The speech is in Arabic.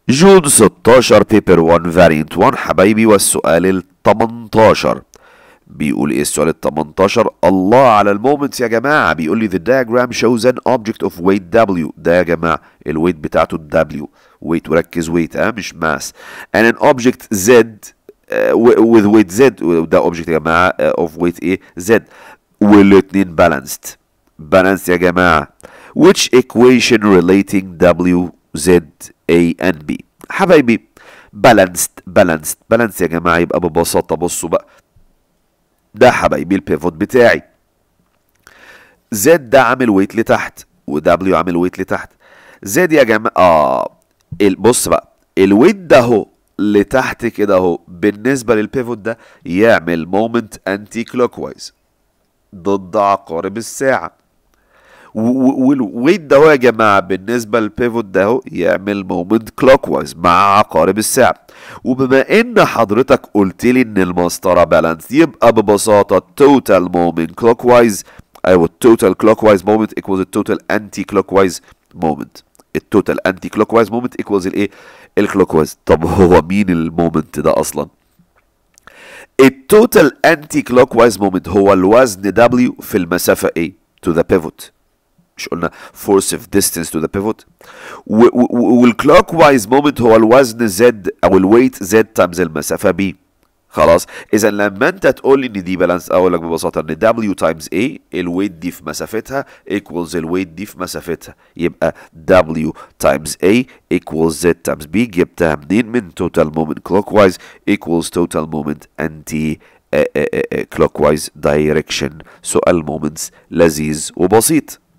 جون 16 بيبر 1 فارينت 1 حبايبي. والسؤال ال 18 بيقول ايه السؤال ال 18؟ الله على المومنتس يا جماعه. بيقول لي the diagram shows an object of weight W. ده يا جماعه الويت بتاعته W. weight وركز weight مش mass. and an object Z with weight Z. ده object يا جماعه of weight ايه Z. والاتنين balanced يا جماعه. which equation relating W Z A and B. حبايبي balanced يا جماعه. يبقى ببساطه بصوا بقى، ده حبايبي البيفوت بتاعي. زد ده عامل ويت لتحت ودبليو عامل ويت لتحت. زد يا جماعه بص بقى، الويت ده اهو لتحت كده اهو بالنسبه للبيفوت ده يعمل مومنت انتي كلوك وايز ضد عقارب الساعه. والويت ده اهو يا جماعه بالنسبه للبيفوت ده اهو يعمل مومنت كلوك وايز مع عقارب الساعه. وبما ان حضرتك قلت لي ان المسطره بالانس، يبقى ببساطه التوتال مومنت كلوك وايز، ايوه التوتال كلوك وايز مومنت ايكوالز التوتال انتي كلوك وايز مومنت. التوتال انتي كلوك وايز مومنت ايكوالز الايه؟ الكلوك وايز. طب هو مين المومنت ده اصلا؟ التوتال انتي كلوك وايز مومنت هو الوزن W في المسافه A to the pivot. مش قلنا force of distance to the pivot؟ والكلوك وايز مومنت هو الوزن Z او الويت Z تايمز المسافه B. خلاص، اذا لما انت تقول لي ان دي بالانس اقول لك ببساطه ان W تايمز A الويت دي في مسافتها equals الويت دي في مسافتها. يبقى W تايمز A equals Z تايمز B. جبتها منين؟ من total moment clockwise equals total moment anti clockwise direction. سؤال مومنتس لذيذ وبسيط.